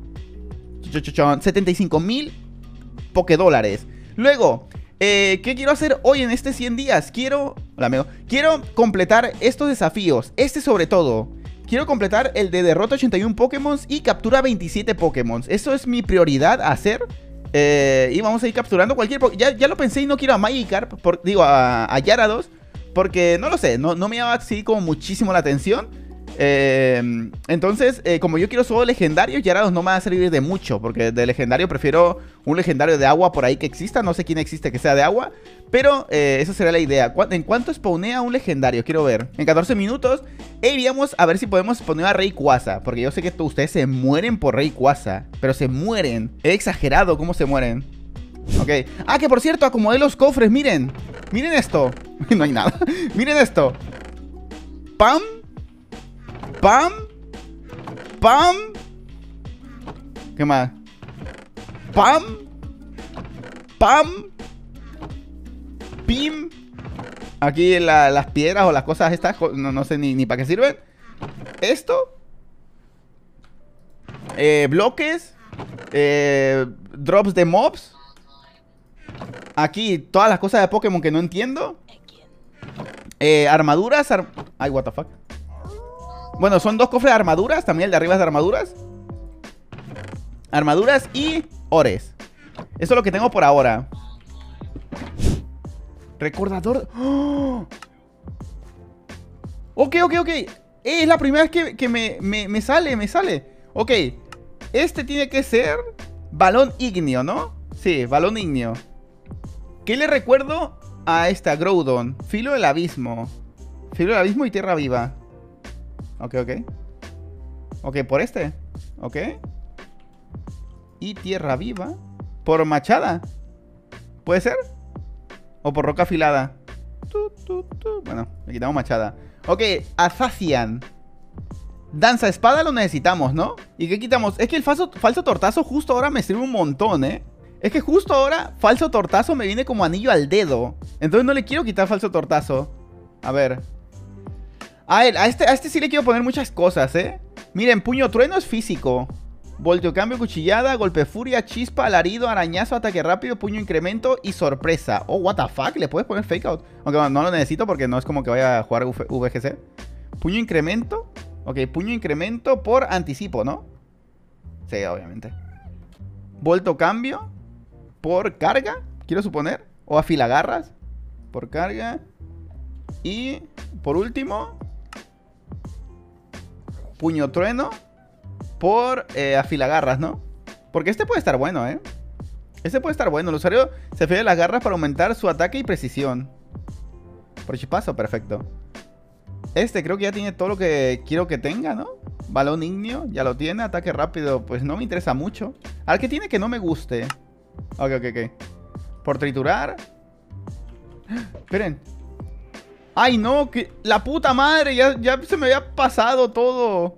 75.000 Pokédólares. Luego, ¿qué quiero hacer hoy en este 100 días? Quiero completar estos desafíos. Este sobre todo. Quiero completar el de derrota 81 Pokémon y captura 27 Pokémon. Eso es mi prioridad a hacer. Y vamos a ir capturando cualquier Pokémon. Ya lo pensé y no quiero a Magikarp, a Gyarados, porque no lo sé, no me llama así como muchísimo la atención. Entonces, como yo quiero solo legendarios, Gyarados no me va a servir de mucho, porque de legendario prefiero un legendario de agua por ahí que exista. No sé quién existe que sea de agua, pero esa sería la idea. ¿En cuánto spawnea un legendario? Quiero ver. En 14 minutos. E iríamos a ver si podemos spawnear a Rayquaza, porque yo sé que ustedes se mueren por Rayquaza, pero se mueren. He exagerado cómo se mueren. Ok. Ah, que por cierto, acomodé los cofres, miren. Miren esto. No hay nada. Miren esto. Pam. Pam. Pam. Ok, ¿Qué más? ¡Pam! ¡Pam! ¡Pim! Aquí las piedras o las cosas estas, no sé ni para qué sirven. Esto. Bloques. Drops de mobs. Aquí todas las cosas de Pokémon que no entiendo. Armaduras. Ay, what the fuck. Bueno, son 2 cofres de armaduras. También el de arriba es de armaduras. Armaduras y ores. Eso es lo que tengo por ahora. Recordador. ¡Oh! Ok. Es la primera vez que me sale. Ok. Este tiene que ser balón ígneo, ¿no? Sí, balón ígneo. ¿Qué le recuerdo a esta Groudon? Filo del abismo. Filo del abismo y tierra viva. Ok. Ok, por este. Ok. Y tierra viva. Por machada. ¿Puede ser? O por roca afilada. Bueno, le quitamos machada. Ok, Azacian. Danza espada lo necesitamos, ¿no? ¿Y qué quitamos? Es que el falso tortazo justo ahora me sirve un montón, ¿eh? Es que justo ahora falso tortazo me viene como anillo al dedo. Entonces no le quiero quitar falso tortazo. A ver. A este sí le quiero poner muchas cosas, ¿eh? Miren, puño trueno es físico. Volteo cambio, cuchillada, golpe furia, chispa, alarido, arañazo, ataque rápido, puño incremento y sorpresa. Oh, what the fuck, le puedes poner fake out. Aunque bueno, no lo necesito porque no es como que vaya a jugar VGC. Puño incremento. Ok, puño incremento por anticipo, ¿no? Sí, obviamente. Volto cambio por carga, quiero suponer. O afilagarras por carga. Y por último, puño trueno por afilagarras, ¿no? Porque este puede estar bueno, ¿eh? Este puede estar bueno. El usuario se fía de las garras para aumentar su ataque y precisión. Por chispazo, perfecto. Este creo que ya tiene todo lo que quiero que tenga, ¿no? Balón ígneo, ya lo tiene. Ataque rápido, pues no me interesa mucho. Al que tiene que no me guste. Ok. Por triturar. Esperen. Ay, no, que la puta madre. Ya se me había pasado todo.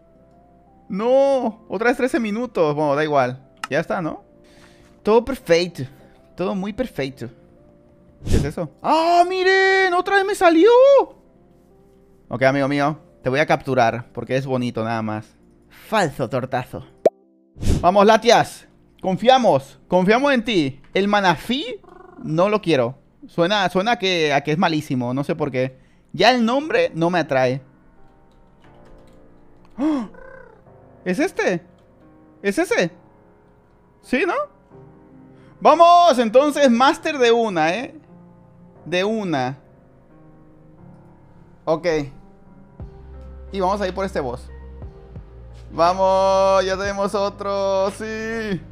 No, otra vez 13 minutos. Bueno, da igual. Ya está, ¿no? Todo perfecto. Todo muy perfecto. ¿Qué es eso? ¡Ah, miren! ¡Otra vez me salió! Ok, amigo mío. Te voy a capturar porque es bonito nada más. Falso tortazo. Vamos, Latias. Confiamos. Confiamos en ti. El Manaphy no lo quiero. Suena a que es malísimo. No sé por qué. Ya el nombre no me atrae. ¡Oh! ¿Es este? ¿Es ese? ¿Sí, no? Vamos, entonces, Master de una, ¿eh? De una. Ok. Y vamos a ir por este boss. Vamos, ya tenemos otro. Sí.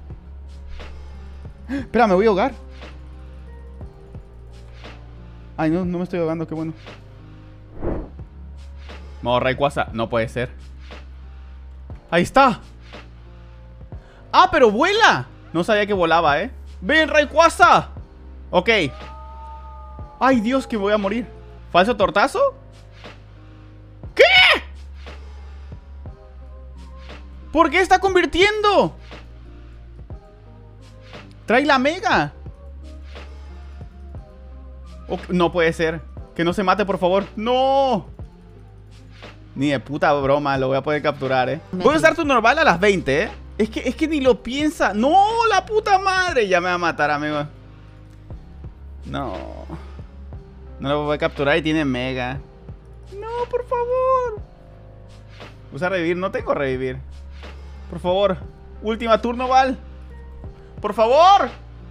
Espera, me voy a ahogar. Ay, no me estoy ahogando, qué bueno. No, Rayquaza, no puede ser. Ahí está. ¡Ah, pero vuela! No sabía que volaba, ¿eh? ¡Ven, Rayquaza! Ok. ¡Ay, Dios, que voy a morir! ¿Falso tortazo? ¿Qué? ¿Por qué está convirtiendo? Trae la mega. Oh, no puede ser. Que no se mate, por favor. ¡No! Ni de puta broma lo voy a poder capturar, ¿eh? Voy a usar tu normal a las 20, ¿eh? Es que ni lo piensa. ¡No! ¡La puta madre! Ya me va a matar, amigo. No. No lo voy a capturar y tiene mega. No, por favor. Usa revivir. No tengo revivir. Por favor. Última turno, Val. Por favor.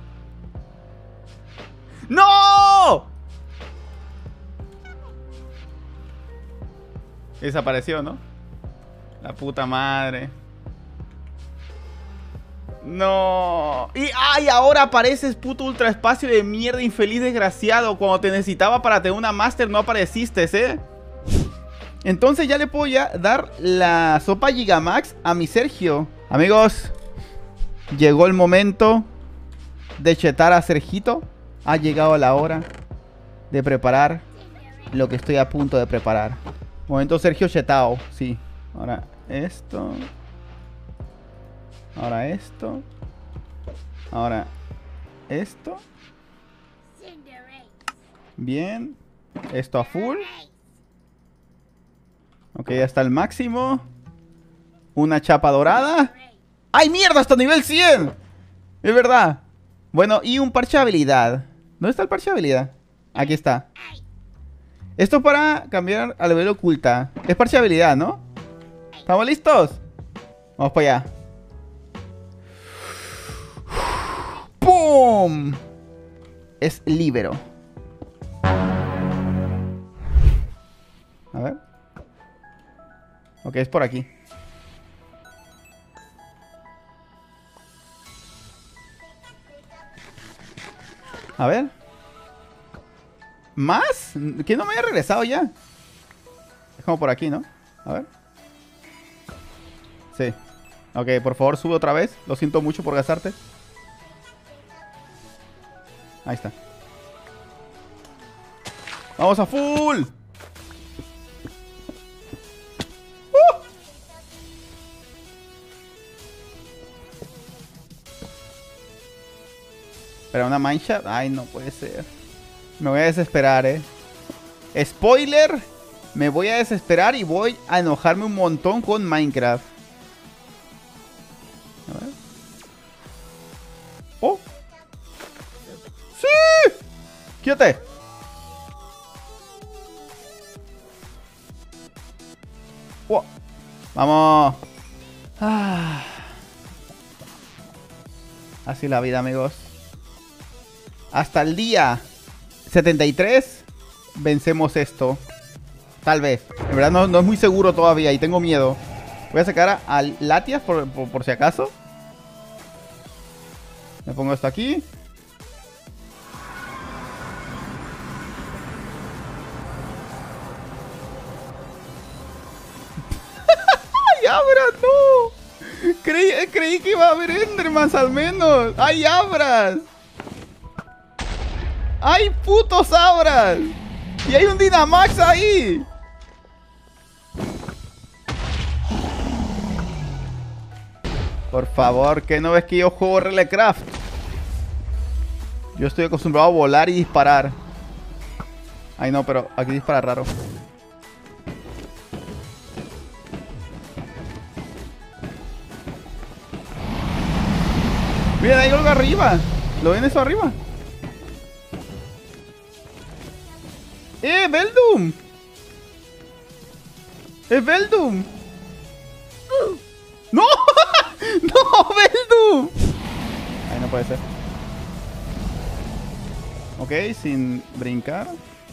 ¡No! Desapareció, ¿no? La puta madre. No. Y ay, ahora apareces, puto ultraespacio de mierda, infeliz desgraciado. Cuando te necesitaba para tener una Master no apareciste, ¿eh? Entonces ya le puedo dar la sopa Gigamax a mi Sergio. Amigos, llegó el momento de chetar a Sergito. Ha llegado la hora de preparar lo que estoy a punto de preparar. Momento Sergio chetao, sí. Ahora esto. Ahora esto. Ahora esto. Bien. Esto a full. Ok, ya está el máximo. Una chapa dorada. ¡Ay, mierda! ¡Hasta nivel 100! Es verdad. Bueno, y un parche de habilidad. ¿Dónde está el parche de habilidad? Aquí está. Esto es para cambiar a nivel oculta. Es parche de habilidad, ¿no? ¿Estamos listos? Vamos para allá. ¡Pum! Es líbero. A ver. Ok, es por aquí. A ver. ¿Más? ¿Que no me haya regresado ya? Es como por aquí, ¿no? A ver. Sí. Ok, por favor, sube otra vez. Lo siento mucho por gastarte. Ahí está. ¡Vamos a full! Pero una mancha. Ay, no puede ser. Me voy a desesperar, Spoiler. Me voy a desesperar y voy a enojarme un montón con Minecraft. A ver. ¡Oh! ¡Sí! ¡Quítate! ¡Oh! ¡Vamos! Ah. Así la vida, amigos. Hasta el día 73 vencemos esto. Tal vez. En verdad no es muy seguro todavía y tengo miedo. Voy a sacar al Latias por si acaso. Me pongo esto aquí. ¡Ay, Abras, no! Creí que iba a haber Endermans al menos. ¡Ay, Abras! ¡Hay putos Abras! ¡Y hay un Dynamax ahí! Por favor, que no ves que yo juego Relecraft. Yo estoy acostumbrado a volar y disparar. Ay, no, pero aquí dispara raro. Mira, hay algo arriba. ¿Lo ven eso arriba? ¡Veldum! ¡Es Veldum! ¡No! ¡No, Veldum! Ay, no puede ser. Ok, sin brincar.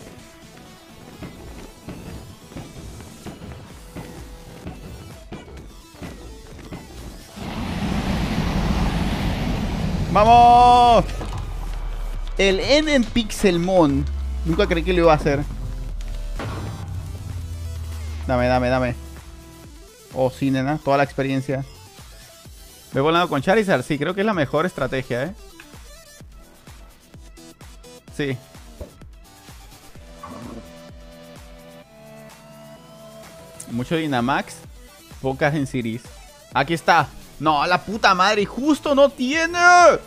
¡Vamos! El N en Pixelmon. Nunca creí que lo iba a hacer. Dame. Oh, sí, nena. Toda la experiencia. Voy volando con Charizard. Sí, creo que es la mejor estrategia, Sí. Mucho Dynamax. Pocas en Ciris. Aquí está. No, la puta madre. Justo no tiene.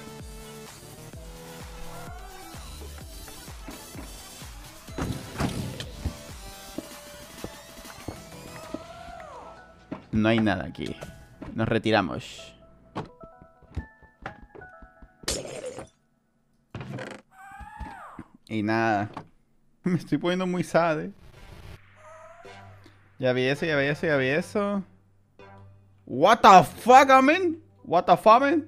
No hay nada aquí. Nos retiramos. Y nada. Me estoy poniendo muy sad, Ya vi eso. What the fuck, man? What the fuck, man?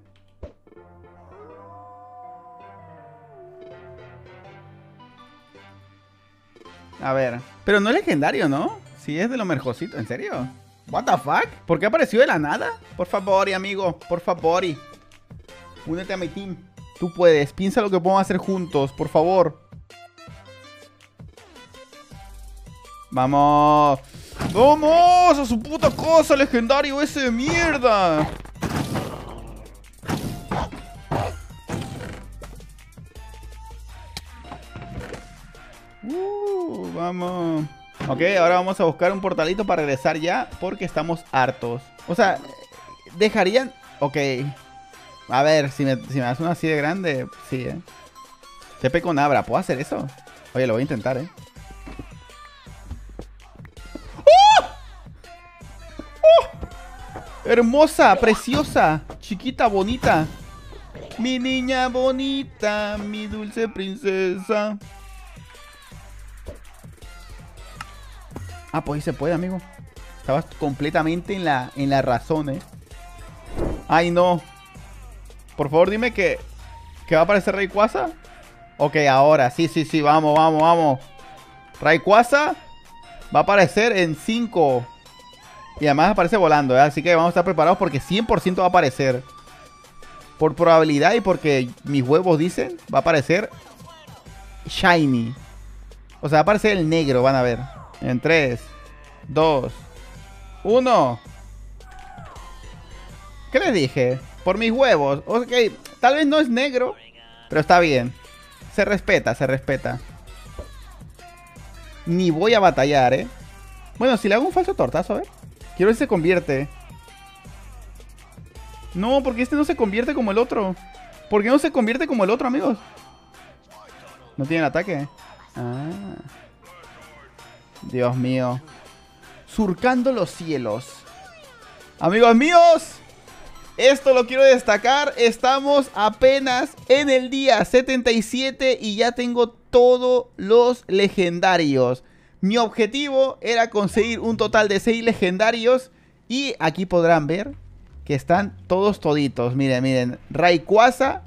A ver. Pero no es legendario, ¿no? Sí, es de lo mejorcito. ¿En serio? What the fuck? ¿Por qué apareció de la nada? Por favor, amigo. Por favor. Únete a mi team. Tú puedes. Piensa lo que podemos hacer juntos. Por favor. ¡Vamos! ¡Vamos! ¡A su puta cosa! ¡Legendario ese de mierda! Vamos. Ok, ahora vamos a buscar un portalito para regresar ya, porque estamos hartos. O sea, dejarían... Ok. A ver, si me das una así de grande, sí, TP con Abra, ¿puedo hacer eso? Oye, lo voy a intentar, ¡Oh! ¡Oh! Hermosa, preciosa, chiquita, bonita. Mi niña bonita, mi dulce princesa. Ah, pues ahí se puede, amigo. Estabas completamente en la razón, Ay, no. Por favor, dime que va a aparecer Rayquaza. Ok, ahora. Sí, vamos. Rayquaza va a aparecer en 5. Y además aparece volando, Así que vamos a estar preparados porque 100% va a aparecer. Por probabilidad y porque mis huevos dicen, va a aparecer Shiny. O sea, va a aparecer el negro, van a ver. En 3, 2, 1. ¿Qué les dije? Por mis huevos. Ok, tal vez no es negro, pero está bien. Se respeta. Ni voy a batallar, Bueno, si le hago un falso tortazo, a ver. Quiero ver si se convierte. No, porque este no se convierte como el otro. ¿Por qué no se convierte como el otro, amigos? No tiene ataque. Ah. Dios mío. Surcando los cielos. Amigos míos, esto lo quiero destacar. Estamos apenas en el día 77 y ya tengo todos los legendarios. Mi objetivo era conseguir un total de 6 legendarios. Y aquí podrán ver que están todos toditos. Miren. Rayquaza,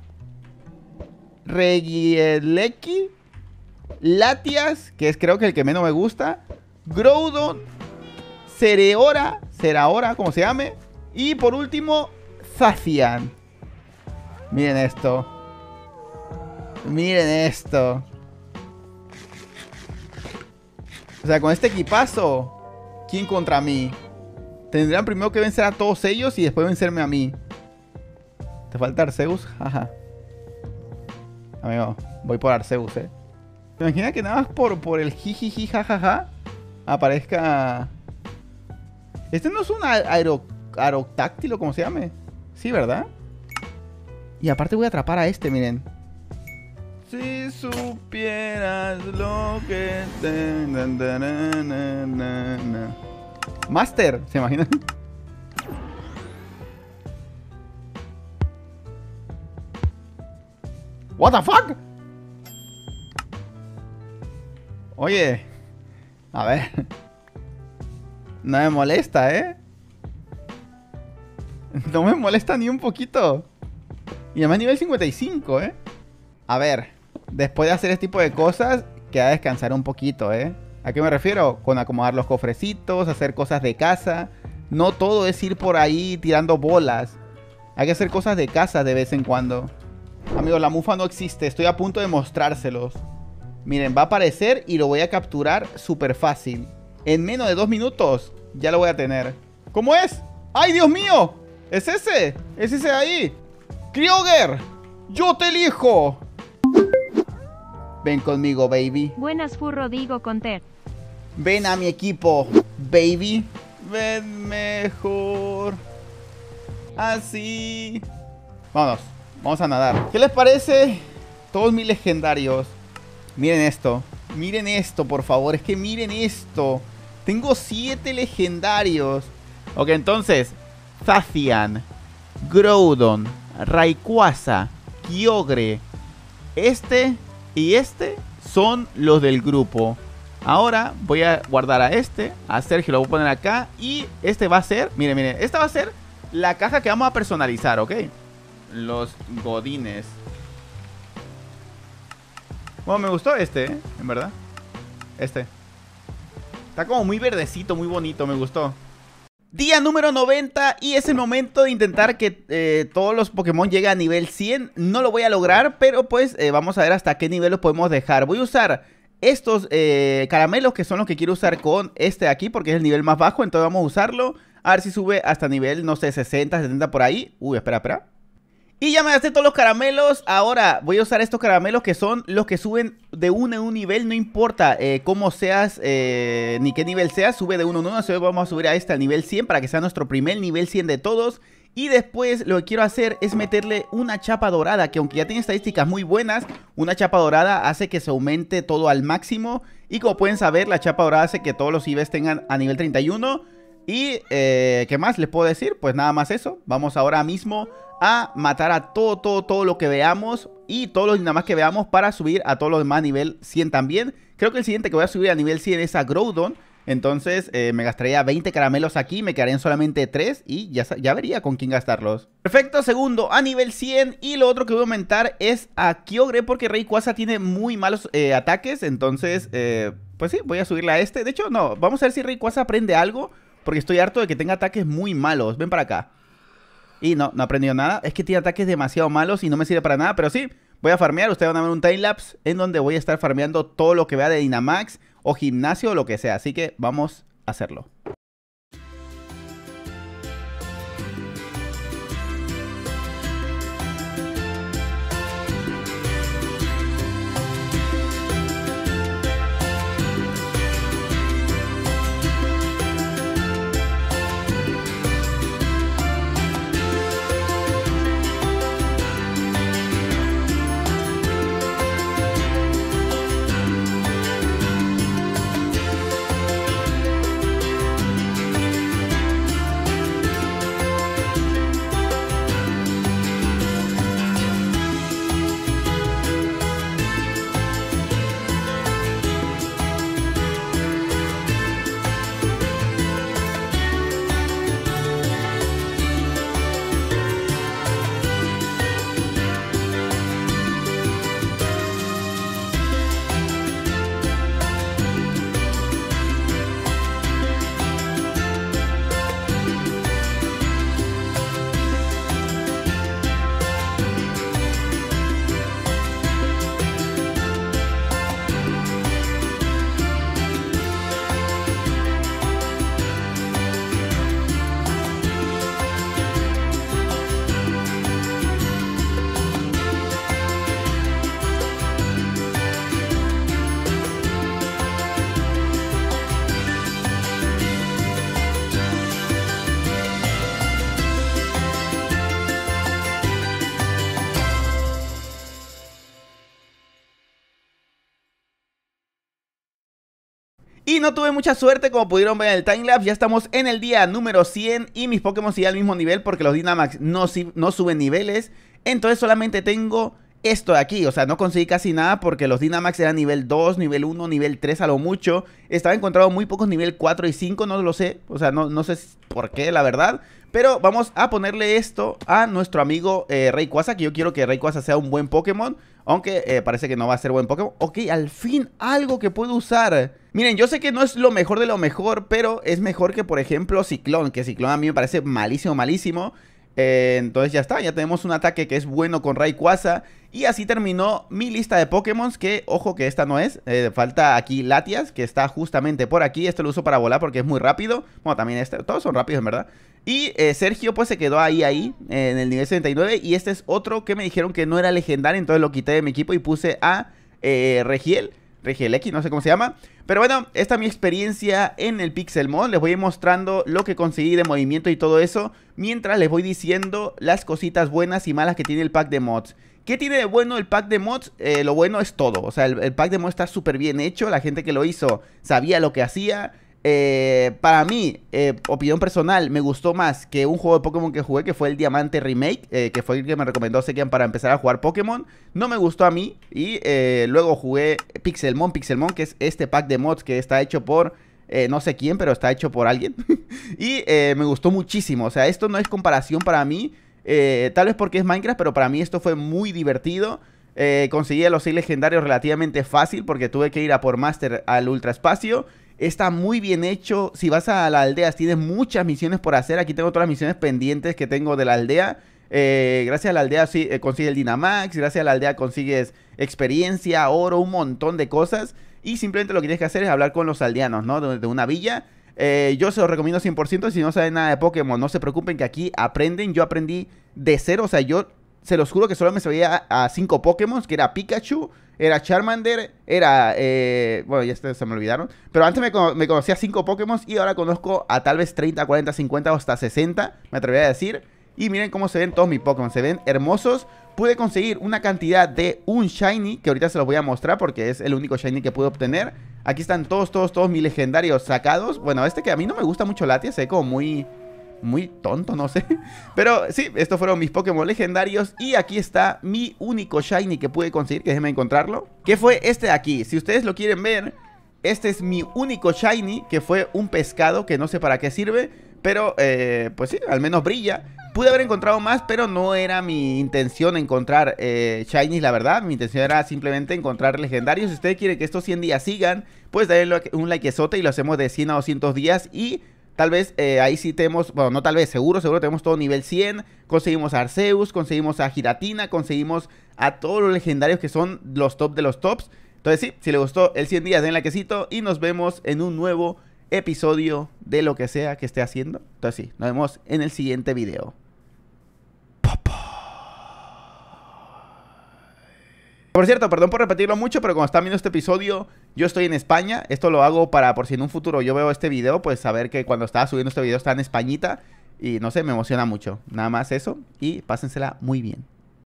Regieleki, Latias, que es creo que el que menos me gusta, Groudon, Zeraora, como se llame, y por último Zacian. Miren esto. O sea, con este equipazo, ¿quién contra mí? Tendrían primero que vencer a todos ellos y después vencerme a mí. ¿Te falta Arceus? Jaja. Amigo, voy por Arceus, ¿Te imaginas que nada más por el jijiji jajaja aparezca... Este no es un aerotáctilo, como se llame. Sí, ¿verdad? Y aparte voy a atrapar a este, miren. Si supieras lo que te... Master, ¿se imaginan? What the fuck? Oye, a ver. No me molesta, No me molesta ni un poquito. Y además nivel 55, A ver, después de hacer este tipo de cosas, queda descansar un poquito, ¿A qué me refiero? Con acomodar los cofrecitos, hacer cosas de casa. No todo es ir por ahí tirando bolas. Hay que hacer cosas de casa de vez en cuando. Amigos, la mufa no existe. Estoy a punto de mostrárselos. Miren, va a aparecer y lo voy a capturar súper fácil. En menos de 2 minutos ya lo voy a tener. ¿Cómo es? ¡Ay, Dios mío! ¡Es ese! ¡Es ese de ahí! ¡Kyogre! ¡Yo te elijo! Ven conmigo, baby. Buenas, Furro, digo Conter. Ven a mi equipo, baby. Ven mejor. Así. Vámonos. Vamos a nadar. ¿Qué les parece? Todos mis legendarios. Miren esto. Miren esto, por favor. Es que miren esto. Tengo 7 legendarios. Ok, entonces. Zacian, Groudon, Rayquaza, Kyogre. Este y este son los del grupo. Ahora voy a guardar a este. A Sergio lo voy a poner acá. Y este va a ser, miren, esta va a ser la caja que vamos a personalizar, ¿ok? Los godines. Bueno, me gustó este, en verdad. Este está como muy verdecito, muy bonito, me gustó. Día número 90 y es el momento de intentar que todos los Pokémon lleguen a nivel 100. No lo voy a lograr, pero pues vamos a ver hasta qué nivel los podemos dejar. Voy a usar estos caramelos que son los que quiero usar con este de aquí porque es el nivel más bajo. Entonces vamos a usarlo. A ver si sube hasta nivel, no sé, 60, 70 por ahí. Uy, espera. Y ya me gasté todos los caramelos. Ahora voy a usar estos caramelos que son los que suben de uno en un nivel. No importa cómo seas ni qué nivel seas, sube de uno en uno. Así que vamos a subir a este al nivel 100 para que sea nuestro primer nivel 100 de todos. Y después lo que quiero hacer es meterle una chapa dorada, que aunque ya tiene estadísticas muy buenas, una chapa dorada hace que se aumente todo al máximo. Y como pueden saber, la chapa dorada hace que todos los IVs tengan a nivel 31. Y, ¿qué más les puedo decir? Pues nada más eso. Vamos ahora mismo a matar a todo lo que veamos. Y todos los Dynamax que veamos para subir a todos los demás a nivel 100 también. Creo que el siguiente que voy a subir a nivel 100 es a Groudon. Entonces me gastaría 20 caramelos aquí, me quedarían solamente 3 y ya vería con quién gastarlos. Perfecto, segundo a nivel 100. Y lo otro que voy a aumentar es a Kyogre, porque Rayquaza tiene muy malos ataques. Entonces, pues sí, voy a subirle a este. De hecho, no, vamos a ver si Rayquaza aprende algo, porque estoy harto de que tenga ataques muy malos. Ven para acá. Y no ha aprendido nada. Es que tiene ataques demasiado malos y no me sirve para nada. Pero sí, voy a farmear. Ustedes van a ver un timelapse en donde voy a estar farmeando todo lo que vea de Dynamax o gimnasio o lo que sea. Así que vamos a hacerlo. Y no tuve mucha suerte, como pudieron ver en el timelapse. Ya estamos en el día número 100 y mis Pokémon siguen al mismo nivel porque los Dynamax no suben niveles. Entonces solamente tengo esto de aquí, o sea, no conseguí casi nada porque los Dynamax eran nivel 2, nivel 1, nivel 3 a lo mucho. Estaba encontrado muy pocos nivel 4 y 5, no lo sé, o sea, no sé por qué, la verdad. Pero vamos a ponerle esto a nuestro amigo Rayquaza, que yo quiero que Rayquaza sea un buen Pokémon. Aunque parece que no va a ser buen Pokémon. Ok, al fin algo que puedo usar. Miren, yo sé que no es lo mejor de lo mejor, pero es mejor que, por ejemplo, Ciclón. Que Ciclón a mí me parece malísimo, malísimo. Entonces ya está, ya tenemos un ataque que es bueno con Rayquaza. Y así terminó mi lista de Pokémon, que, ojo, que esta no es. Falta aquí Latias, que está justamente por aquí. Este lo uso para volar porque es muy rápido. Bueno, también este, todos son rápidos, en verdad. Y Sergio pues se quedó ahí, en el nivel 79. Y este es otro que me dijeron que no era legendario, entonces lo quité de mi equipo y puse a Regiel X, no sé cómo se llama. Pero bueno, esta es mi experiencia en el Pixelmon. Les voy a ir mostrando lo que conseguí de movimiento y todo eso, mientras les voy diciendo las cositas buenas y malas que tiene el pack de mods. ¿Qué tiene de bueno el pack de mods? Lo bueno es todo. O sea, el pack de mods está súper bien hecho. La gente que lo hizo sabía lo que hacía. Para mí, opinión personal, me gustó más que un juego de Pokémon que jugué, que fue el Diamante Remake, que fue el que me recomendó Sekian para empezar a jugar Pokémon. No me gustó a mí. Y luego jugué Pixelmon, que es este pack de mods que está hecho por no sé quién, pero está hecho por alguien. Y me gustó muchísimo. O sea, esto no es comparación para mí, tal vez porque es Minecraft, pero para mí esto fue muy divertido. Conseguí a los 6 legendarios relativamente fácil, porque tuve que ir a por Master al ultraespacio. Está muy bien hecho. Si vas a la aldea, tienes muchas misiones por hacer. Aquí tengo todas las misiones pendientes que tengo de la aldea. Gracias a la aldea sí, consigues el Dynamax. Gracias a la aldea consigues experiencia, oro, un montón de cosas. Y simplemente lo que tienes que hacer es hablar con los aldeanos, ¿no? De una villa. Yo se los recomiendo 100%. Si no saben nada de Pokémon, no se preocupen que aquí aprenden. Yo aprendí de cero. O sea, yo se los juro que solo me sabía a 5 Pokémon, que era Pikachu, era Charmander, era... bueno, ya se me olvidaron. Pero antes me conocía 5 Pokémon y ahora conozco a tal vez 30, 40, 50 o hasta 60, me atrevería a decir. Y miren cómo se ven todos mis Pokémon, se ven hermosos. Pude conseguir una cantidad de un Shiny, que ahorita se los voy a mostrar porque es el único Shiny que pude obtener. Aquí están todos mis legendarios sacados. Bueno, este que a mí no me gusta mucho Latias, se ve como muy tonto, no sé. Pero sí, estos fueron mis Pokémon legendarios. Y aquí está mi único Shiny que pude conseguir, que déjenme encontrarlo, que fue este de aquí. Si ustedes lo quieren ver, este es mi único Shiny, que fue un pescado que no sé para qué sirve, pero pues sí, al menos brilla. Pude haber encontrado más, pero no era mi intención encontrar Shinies, la verdad. Mi intención era simplemente encontrar legendarios. Si ustedes quieren que estos 100 días sigan, pues denle un likezote y lo hacemos de 100 a 200 días. Y tal vez ahí sí tenemos, bueno, no tal vez, seguro tenemos todo nivel 100. Conseguimos a Arceus, conseguimos a Giratina, conseguimos a todos los legendarios que son los top de los tops. Entonces sí, si les gustó el 100 días, den likecito y nos vemos en un nuevo episodio de lo que sea que esté haciendo. Entonces sí, nos vemos en el siguiente video. Por cierto, perdón por repetirlo mucho, pero como están viendo este episodio, yo estoy en España. Esto lo hago para, por si en un futuro yo veo este video, pues saber que cuando estaba subiendo este video está en Españita. Y no sé, me emociona mucho. Nada más eso y pásensela muy bien.